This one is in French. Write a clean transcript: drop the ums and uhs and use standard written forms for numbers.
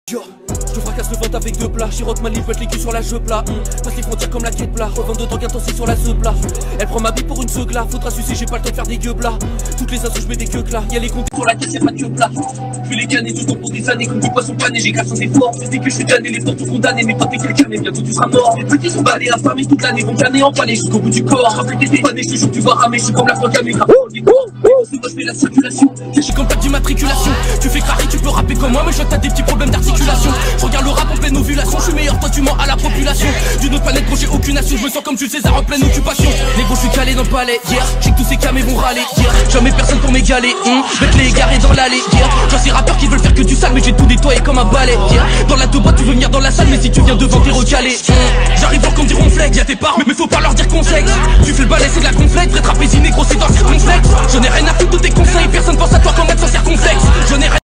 Yo, je te fracasse le ventre avec deux plats. Chirote ma lippe, les culs sur la jeu plat. Passe les frontières comme la quête plat. Revends de temps qu'un temps sur la plat. Elle prend ma bite pour une seugla. Faudra sucer, j'ai pas le temps de faire des gueux plats. Toutes les assos, je mets des queues là. Y'a les comptes sur la caisse, y'a pas de queue plat. Fais les cannes et tout le temps pour des années. Comme du poisson pané, j'ai grave sans effort. Dès que je suis damné, les portes sont condamnées. Mais toi t'es quelqu'un, mais bientôt tu seras mort. Les petits sont balés, affamés toute l'année. Vont planer, empalés jusqu'au bout du corps. Rappelez tes dépanés, je te jure, tu vas ramer. Je suis comme la fois caméra. Moi je fais la circulation. Je suis comme plaque d'immatriculation. Tu fais craquer, tu peux rapper comme moi, mais je vois que t'as des petits problèmes d'articulation. Je regarde le rap en pleine ovulation. Je suis meilleur, toi tu mens à la population. D'une autre planète, gros, j'ai aucune nation. Je me sens comme tu César en pleine occupation. Les gros, je suis calé dans le palais. Hier, j'ai que tous ces camés vont râler. Hier, jamais personne pour m'égaler. Bête les égarés dans l'allée. Hier, vois ces rappeurs qui veulent faire que du sale, mais j'ai tout nettoyé comme un balai. Hier, dans la toba, tu veux venir dans la salle, mais si tu viens devant, t'es recalé. J'arrive voir qu'on dit ronflex. Y'a tes parents, mais faut pas leur dire qu'on sexe. Tu fais le balai, c'est de la conflète. Vrai trapézine, gros, c'est dans le circonflexe. J'en ai rien à foutre de tes conseils. Personne pense à toi quand même sans circonflexe. J'en ai rien